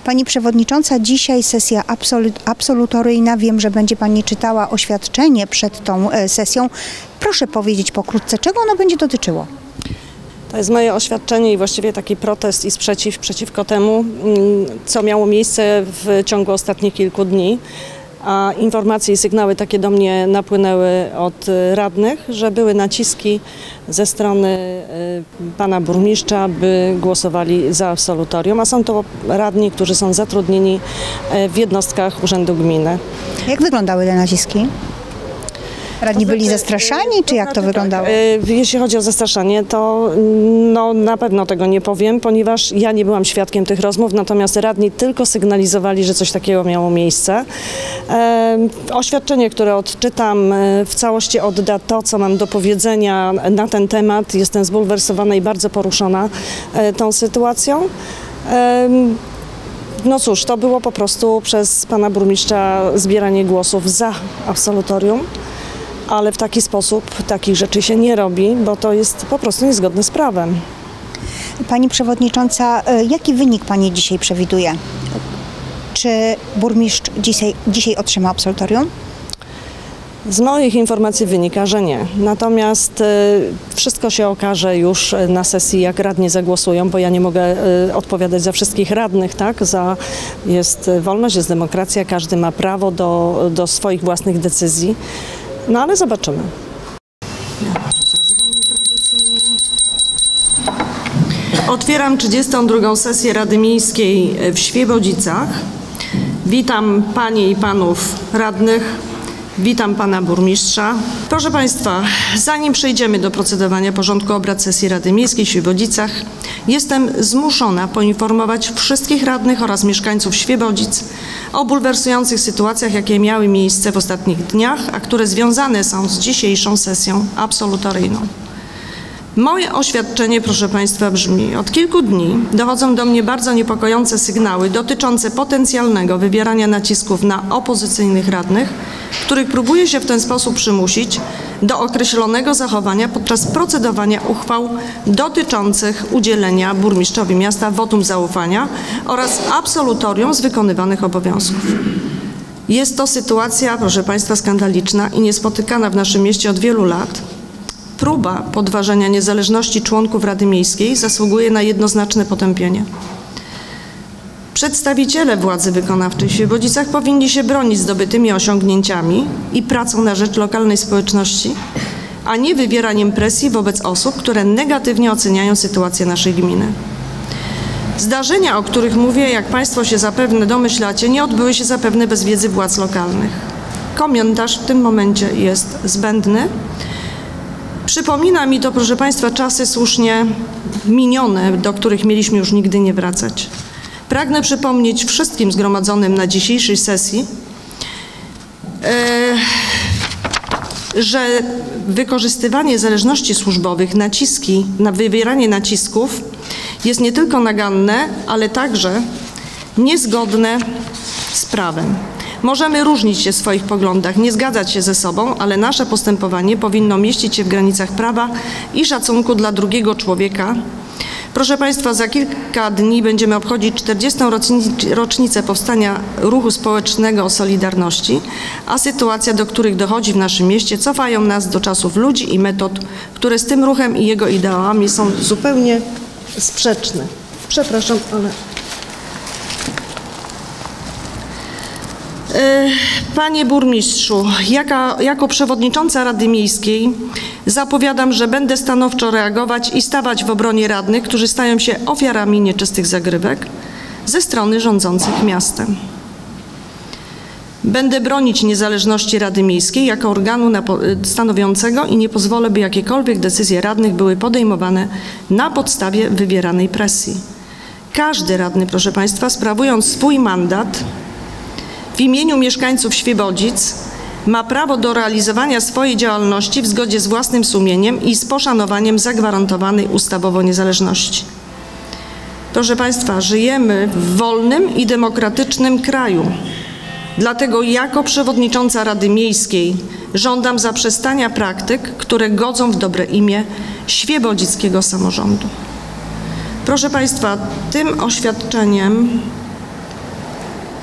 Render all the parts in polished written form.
Pani Przewodnicząca, dzisiaj sesja absolutoryjna. Wiem, że będzie Pani czytała oświadczenie przed tą sesją. Proszę powiedzieć pokrótce, czego ono będzie dotyczyło? To jest moje oświadczenie i właściwie taki protest i sprzeciw przeciwko temu, co miało miejsce w ciągu ostatnich kilku dni. A informacje i sygnały takie do mnie napłynęły od radnych, że były naciski ze strony pana burmistrza, by głosowali za absolutorium, a są to radni, którzy są zatrudnieni w jednostkach Urzędu Gminy. Jak wyglądały te naciski? Radni byli zastraszani, czy jak to wyglądało? Jeśli chodzi o zastraszanie, to na pewno tego nie powiem, ponieważ ja nie byłam świadkiem tych rozmów, natomiast radni tylko sygnalizowali, że coś takiego miało miejsce. Oświadczenie, które odczytam, w całości odda to, co mam do powiedzenia na ten temat. Jestem zbulwersowana i bardzo poruszona tą sytuacją. No cóż, to było po prostu przez pana burmistrza zbieranie głosów za absolutorium. Ale w taki sposób takich rzeczy się nie robi, bo to jest po prostu niezgodne z prawem. Pani Przewodnicząca, jaki wynik Pani dzisiaj przewiduje? Czy burmistrz dzisiaj otrzyma absolutorium? Z moich informacji wynika, że nie. Natomiast wszystko się okaże już na sesji, jak radni zagłosują, bo ja nie mogę odpowiadać za wszystkich radnych, tak? Jest wolność, jest demokracja, każdy ma prawo do swoich własnych decyzji. No ale zobaczymy. Otwieram 32. sesję Rady Miejskiej w Świebodzicach. Witam Panie i Panów radnych. Witam Pana Burmistrza. Proszę Państwa, zanim przejdziemy do procedowania porządku obrad sesji Rady Miejskiej w Świebodzicach, jestem zmuszona poinformować wszystkich radnych oraz mieszkańców Świebodzic o bulwersujących sytuacjach, jakie miały miejsce w ostatnich dniach, a które związane są z dzisiejszą sesją absolutoryjną. Moje oświadczenie, proszę Państwa, brzmi: od kilku dni dochodzą do mnie bardzo niepokojące sygnały dotyczące potencjalnego wywierania nacisków na opozycyjnych radnych, których próbuje się w ten sposób przymusić do określonego zachowania podczas procedowania uchwał dotyczących udzielenia burmistrzowi miasta wotum zaufania oraz absolutorium z wykonywanych obowiązków. Jest to sytuacja, proszę Państwa, skandaliczna i niespotykana w naszym mieście od wielu lat. Próba podważenia niezależności członków Rady Miejskiej zasługuje na jednoznaczne potępienie. Przedstawiciele władzy wykonawczej w Świebodzicach powinni się bronić zdobytymi osiągnięciami i pracą na rzecz lokalnej społeczności, a nie wywieraniem presji wobec osób, które negatywnie oceniają sytuację naszej gminy. Zdarzenia, o których mówię, jak Państwo się zapewne domyślacie, nie odbyły się zapewne bez wiedzy władz lokalnych. Komentarz w tym momencie jest zbędny. Przypomina mi to, proszę Państwa, czasy słusznie minione, do których mieliśmy już nigdy nie wracać. Pragnę przypomnieć wszystkim zgromadzonym na dzisiejszej sesji, że wykorzystywanie zależności służbowych, wywieranie nacisków jest nie tylko naganne, ale także niezgodne z prawem. Możemy różnić się w swoich poglądach, nie zgadzać się ze sobą, ale nasze postępowanie powinno mieścić się w granicach prawa i szacunku dla drugiego człowieka. Proszę Państwa, za kilka dni będziemy obchodzić 40. rocznicę powstania ruchu społecznego Solidarności, a sytuacja, do których dochodzi w naszym mieście, cofają nas do czasów ludzi i metod, które z tym ruchem i jego ideałami są zupełnie sprzeczne. Przepraszam, ale... Panie Burmistrzu, jako przewodnicząca Rady Miejskiej zapowiadam, że będę stanowczo reagować i stawać w obronie radnych, którzy stają się ofiarami nieczystych zagrywek ze strony rządzących miastem. Będę bronić niezależności Rady Miejskiej jako organu stanowiącego i nie pozwolę, by jakiekolwiek decyzje radnych były podejmowane na podstawie wywieranej presji. Każdy radny, proszę Państwa, sprawując swój mandat w imieniu mieszkańców Świebodzic ma prawo do realizowania swojej działalności w zgodzie z własnym sumieniem i z poszanowaniem zagwarantowanej ustawowo niezależności. Proszę Państwa, żyjemy w wolnym i demokratycznym kraju. Dlatego jako przewodnicząca Rady Miejskiej żądam zaprzestania praktyk, które godzą w dobre imię świebodzickiego samorządu. Proszę Państwa, tym oświadczeniem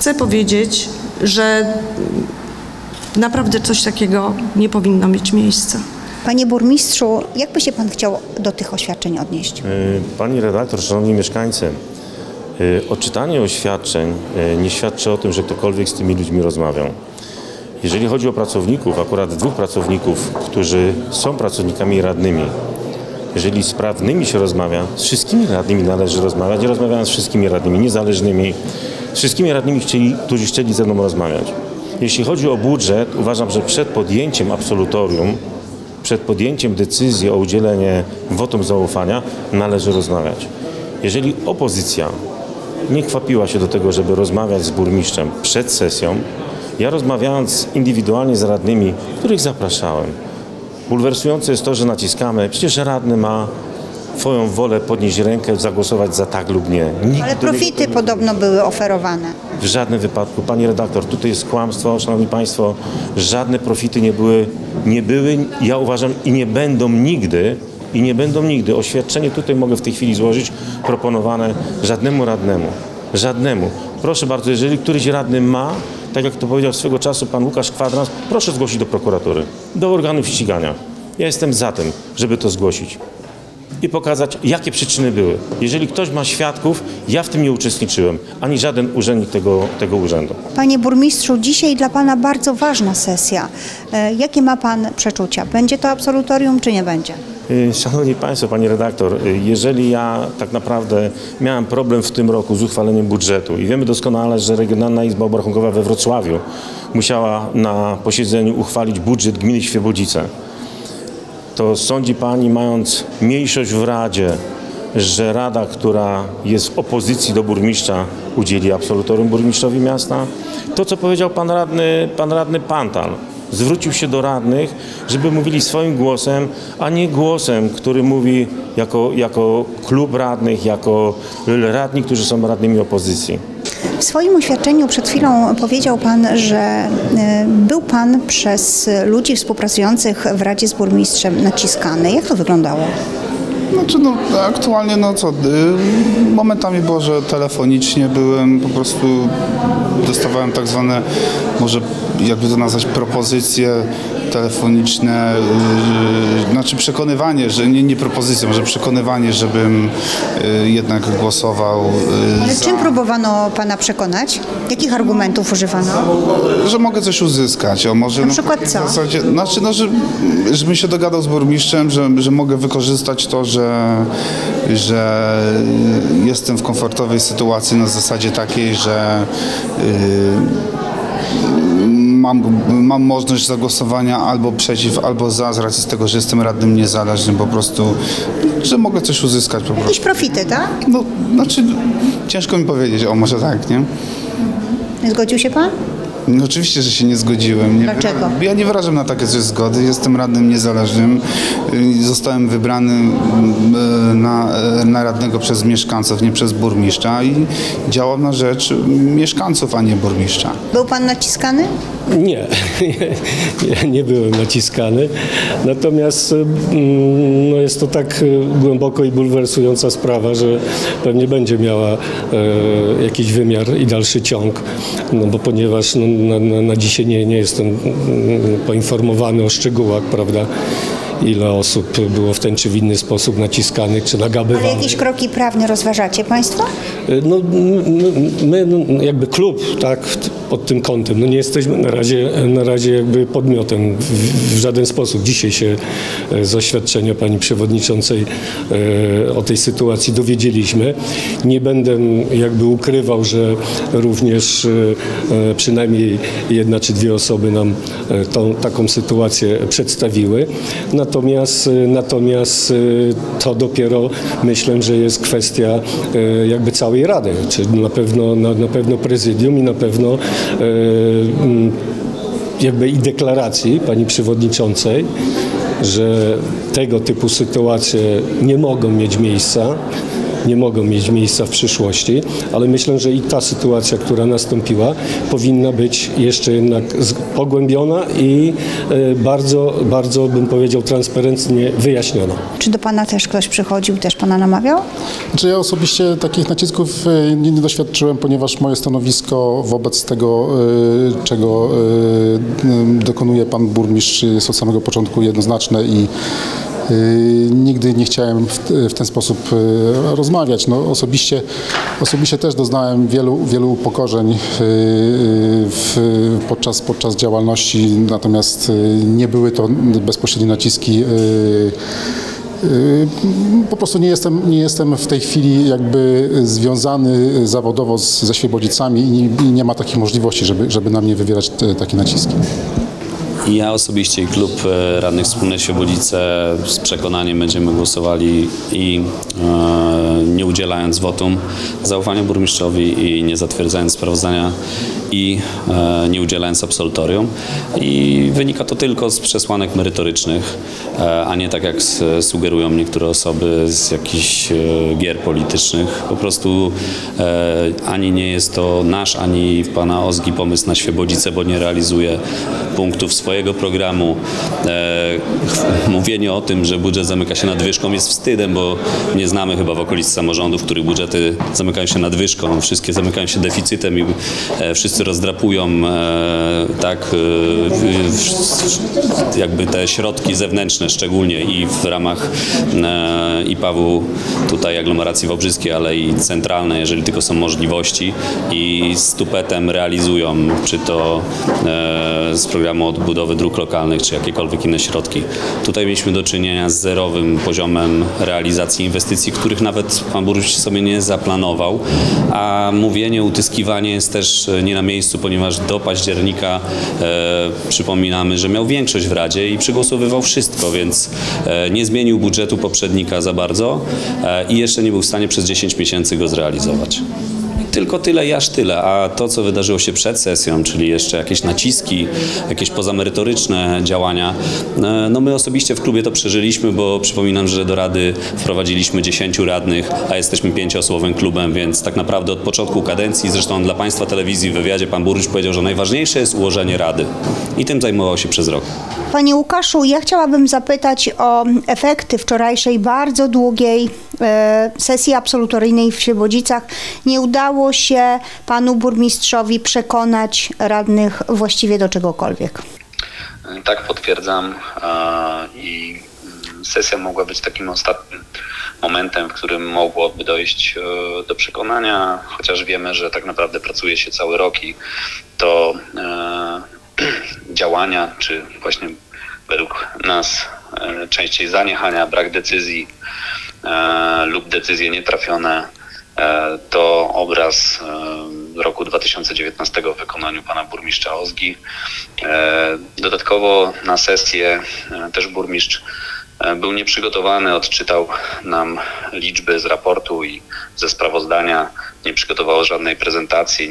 chcę powiedzieć, że naprawdę coś takiego nie powinno mieć miejsca. Panie burmistrzu, jak by się pan chciał do tych oświadczeń odnieść? Pani redaktor, szanowni mieszkańcy, odczytanie oświadczeń nie świadczy o tym, że ktokolwiek z tymi ludźmi rozmawiał. Jeżeli chodzi o pracowników, akurat 2 pracowników, którzy są pracownikami radnymi, jeżeli z prawnymi się rozmawia, z wszystkimi radnymi należy rozmawiać. Ja rozmawiałem z wszystkimi radnymi niezależnymi, z wszystkimi radnymi, którzy chcieli ze mną rozmawiać. Jeśli chodzi o budżet, uważam, że przed podjęciem absolutorium, przed podjęciem decyzji o udzielenie wotum zaufania należy rozmawiać. Jeżeli opozycja nie kwapiła się do tego, żeby rozmawiać z burmistrzem przed sesją, ja rozmawiając indywidualnie z radnymi, których zapraszałem. Bulwersujące jest to, że naciskamy. Przecież radny ma swoją wolę podnieść rękę, zagłosować za tak lub nie. Nikt Ale profity podobno były oferowane. w żadnym wypadku. Pani redaktor, tutaj jest kłamstwo, szanowni państwo, żadne profity nie były, ja uważam i nie będą nigdy. Oświadczenie tutaj mogę w tej chwili złożyć, proponowane żadnemu radnemu. Żadnemu. Proszę bardzo, jeżeli któryś radny ma, tak jak to powiedział swego czasu pan Łukasz Kwadrans, proszę zgłosić do prokuratury, do organów ścigania. Ja jestem za tym, żeby to zgłosić i pokazać, jakie przyczyny były. Jeżeli ktoś ma świadków, ja w tym nie uczestniczyłem, ani żaden urzędnik tego urzędu. Panie burmistrzu, dzisiaj dla pana bardzo ważna sesja. Jakie ma pan przeczucia? Będzie to absolutorium, czy nie będzie? Szanowni Państwo, Pani redaktor, jeżeli ja tak naprawdę miałem problem w tym roku z uchwaleniem budżetu i wiemy doskonale, że Regionalna Izba Obrachunkowa we Wrocławiu musiała na posiedzeniu uchwalić budżet gminy Świebodzice, to sądzi Pani, mając mniejszość w Radzie, że Rada, która jest w opozycji do burmistrza, udzieli absolutorium burmistrzowi miasta? To, co powiedział pan radny Pantal. Zwrócił się do radnych, żeby mówili swoim głosem, a nie głosem, który mówi jako klub radnych, jako radni, którzy są radnymi opozycji. W swoim oświadczeniu przed chwilą powiedział pan, że był pan przez ludzi współpracujących w Radzie z burmistrzem naciskany. Jak to wyglądało? Znaczy, aktualnie, momentami było, że telefonicznie byłem, po prostu dostawałem tak zwane, może jakby to nazwać, propozycje telefoniczne, znaczy przekonywanie, że nie propozycje, może przekonywanie, żebym jednak głosował Ale za... czym próbowano pana przekonać? Jakich argumentów używano? Że mogę coś uzyskać. Może Na przykład co? W zasadzie, żebym się dogadał z burmistrzem, że mogę wykorzystać to, że jestem w komfortowej sytuacji na zasadzie takiej, że mam możliwość zagłosowania albo przeciw, albo za, z racji tego, że jestem radnym niezależnym, po prostu, że mogę coś uzyskać po prostu. Jakieś profity, tak? Ciężko mi powiedzieć, może tak, nie? Zgodził się pan? Oczywiście, że się nie zgodziłem. Dlaczego? Ja nie wyrażam na takie coś zgody. Jestem radnym niezależnym. Zostałem wybrany na radnego przez mieszkańców, nie przez burmistrza i działam na rzecz mieszkańców, a nie burmistrza. Był pan naciskany? Nie byłem naciskany. Natomiast jest to tak głęboko i bulwersująca sprawa, że pewnie będzie miała jakiś wymiar i dalszy ciąg, bo ponieważ na dzisiaj nie jestem poinformowany o szczegółach, prawda, ile osób było w ten czy w inny sposób naciskanych czy nagabywanych. Ale jakieś kroki prawne rozważacie państwo? My jakby klub, tak, pod tym kątem, nie jesteśmy na razie jakby podmiotem w żaden sposób. Dzisiaj się z oświadczenia pani przewodniczącej o tej sytuacji dowiedzieliśmy. Nie będę jakby ukrywał, że również przynajmniej 1 czy 2 osoby nam taką sytuację przedstawiły. Natomiast to dopiero myślę, że jest kwestia jakby całej Rady, czyli na pewno prezydium i na pewno jakby i deklaracji pani przewodniczącej, że tego typu sytuacje nie mogą mieć miejsca nie mogą mieć miejsca w przyszłości, ale myślę, że i ta sytuacja, która nastąpiła, powinna być jeszcze jednak pogłębiona i bardzo, bardzo bym powiedział transparentnie wyjaśniona. Czy do pana też ktoś przychodził, też pana namawiał? Znaczy ja osobiście takich nacisków nie doświadczyłem, ponieważ moje stanowisko wobec tego, czego dokonuje pan burmistrz, jest od samego początku jednoznaczne i nigdy nie chciałem w ten sposób rozmawiać. No, osobiście też doznałem wielu upokorzeń podczas działalności, natomiast nie były to bezpośrednie naciski. Po prostu nie jestem w tej chwili jakby związany zawodowo ze Świebodzicami i nie ma takich możliwości, żeby na mnie wywierać takie naciski. Ja osobiście i klub radnych wspólnej Świebodzice z przekonaniem będziemy głosowali i nie udzielając wotum zaufania burmistrzowi i nie zatwierdzając sprawozdania i nie udzielając absolutorium. I wynika to tylko z przesłanek merytorycznych, a nie tak jak sugerują niektóre osoby z jakichś gier politycznych. Po prostu ani nie jest to nasz, ani pana Ozgi pomysł na Świebodzice, bo nie realizuje punktów swojego programu. Mówienie o tym, że budżet zamyka się nadwyżką jest wstydem, bo nie znamy chyba w okolicy samorządów, w których budżety zamykają się nadwyżką, wszystkie zamykają się deficytem i wszyscy rozdrapują tak jakby te środki zewnętrzne szczególnie i w ramach IPAW-u tutaj aglomeracji wałbrzyskiej, ale i centralnej, jeżeli tylko są możliwości i z tupetem realizują, czy to z programu odbudowy dróg lokalnych, czy jakiekolwiek inne środki. Tutaj mieliśmy do czynienia z zerowym poziomem realizacji inwestycji, których nawet pan burmistrz sobie nie zaplanował, a mówienie, utyskiwanie jest też nie na miejscu, ponieważ do października przypominamy, że miał większość w Radzie i przegłosowywał wszystko, więc nie zmienił budżetu poprzednika za bardzo i jeszcze nie był w stanie przez 10 miesięcy go zrealizować. Tylko tyle i aż tyle, a to, co wydarzyło się przed sesją, czyli jeszcze jakieś naciski, jakieś pozamerytoryczne działania, no my osobiście w klubie to przeżyliśmy, bo przypominam, że do Rady wprowadziliśmy 10 radnych, a jesteśmy 5-osobowym klubem, więc tak naprawdę od początku kadencji, zresztą dla Państwa telewizji w wywiadzie pan burmistrz powiedział, że najważniejsze jest ułożenie Rady i tym zajmował się przez rok. Panie Łukaszu, ja chciałabym zapytać o efekty wczorajszej bardzo długiej sesji absolutoryjnej w Świebodzicach. Nie udało się panu burmistrzowi przekonać radnych właściwie do czegokolwiek. Tak, potwierdzam i sesja mogła być takim ostatnim momentem, w którym mogłoby dojść do przekonania, chociaż wiemy, że tak naprawdę pracuje się cały rok i to działania, czy właśnie według nas częściej zaniechania, brak decyzji lub decyzje nietrafione, to obraz roku 2019 w wykonaniu pana burmistrza Ozgi. Dodatkowo na sesję też burmistrz był nieprzygotowany, odczytał nam liczby z raportu i ze sprawozdania, nie przygotował żadnej prezentacji,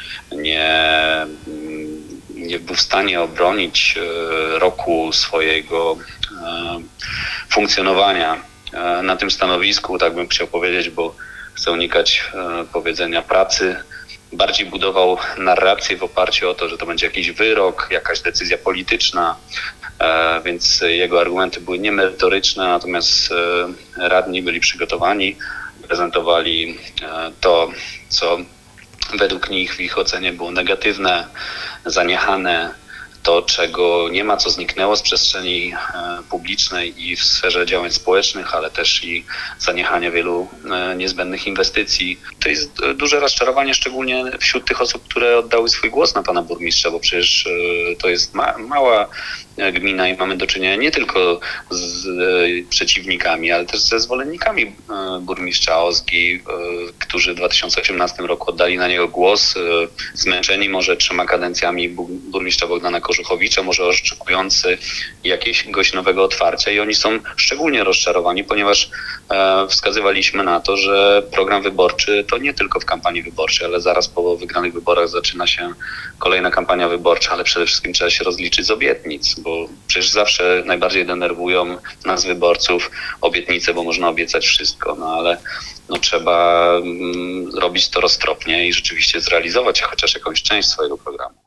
nie był w stanie obronić roku swojego funkcjonowania na tym stanowisku, tak bym chciał powiedzieć, bo chcę unikać powiedzenia pracy. Bardziej budował narrację w oparciu o to, że to będzie jakiś wyrok, jakaś decyzja polityczna, więc jego argumenty były niemerytoryczne, natomiast radni byli przygotowani, prezentowali to, co według nich w ich ocenie było negatywne, zaniechane, to, czego nie ma, co zniknęło z przestrzeni publicznej i w sferze działań społecznych, ale też i zaniechanie wielu niezbędnych inwestycji. To jest duże rozczarowanie, szczególnie wśród tych osób, które oddały swój głos na pana burmistrza, bo przecież to jest mała gmina i mamy do czynienia nie tylko z przeciwnikami, ale też ze zwolennikami burmistrza Ozgi, którzy w 2018 roku oddali na niego głos, zmęczeni może 3 kadencjami burmistrza Bogdana Korzuchowicza, może oczekujący jakiegoś nowego otwarcia i oni są szczególnie rozczarowani, ponieważ wskazywaliśmy na to, że program wyborczy to nie tylko w kampanii wyborczej, ale zaraz po wygranych wyborach zaczyna się kolejna kampania wyborcza, ale przede wszystkim trzeba się rozliczyć z obietnic, bo przecież zawsze najbardziej denerwują nas wyborców obietnice, bo można obiecać wszystko, no ale trzeba robić to roztropnie i rzeczywiście zrealizować chociaż jakąś część swojego programu.